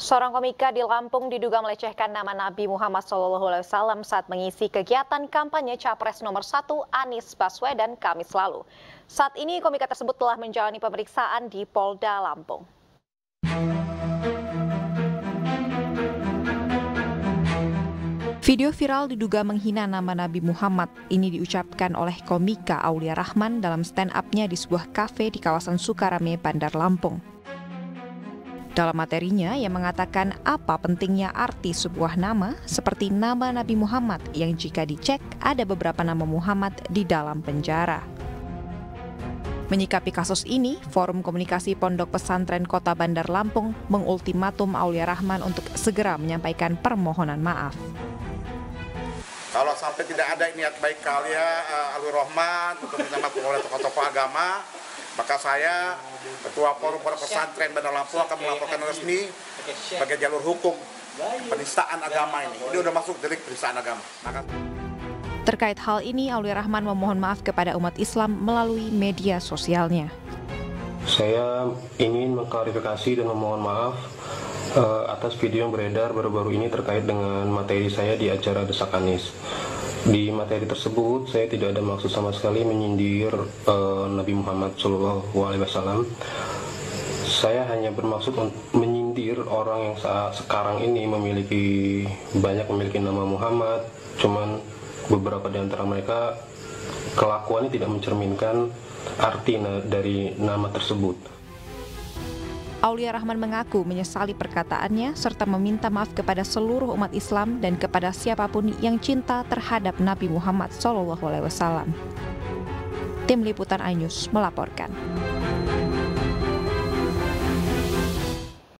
Seorang komika di Lampung diduga melecehkan nama Nabi Muhammad SAW saat mengisi kegiatan kampanye Capres nomor 1 Anies Baswedan Kamis lalu. Saat ini komika tersebut telah menjalani pemeriksaan di Polda Lampung. Video viral diduga menghina nama Nabi Muhammad. Ini diucapkan oleh komika Aulia Rahman dalam stand-up-nya di sebuah kafe di kawasan Sukarame, Bandar Lampung. Dalam materinya, ia mengatakan apa pentingnya arti sebuah nama seperti nama Nabi Muhammad yang jika dicek ada beberapa nama Muhammad di dalam penjara. Menyikapi kasus ini, Forum Komunikasi Pondok Pesantren Kota Bandar Lampung mengultimatum Aulia Rahman untuk segera menyampaikan permohonan maaf. Kalau sampai tidak ada niat baik kalian, Aulia Rahman untuk minta maaf oleh tokoh-tokoh agama, maka saya, Ketua Forum Pondok Pesantren Bandar Lampung akan melaporkan resmi sebagai jalur hukum penistaan agama ini. Ini udah masuk delik penistaan agama. Terkait hal ini, Aulia Rahman memohon maaf kepada umat Islam melalui media sosialnya. Saya ingin mengklarifikasi dan memohon maaf atas video yang beredar baru-baru ini terkait dengan materi saya di acara Desak Anies. Di materi tersebut saya tidak ada maksud sama sekali menyindir Nabi Muhammad SAW. Saya hanya bermaksud menyindir orang yang saat sekarang ini memiliki nama Muhammad, cuman beberapa di antara mereka kelakuannya tidak mencerminkan arti dari nama tersebut. Aulia Rahman mengaku menyesali perkataannya serta meminta maaf kepada seluruh umat Islam dan kepada siapapun yang cinta terhadap Nabi Muhammad SAW. Tim Liputan iNews melaporkan.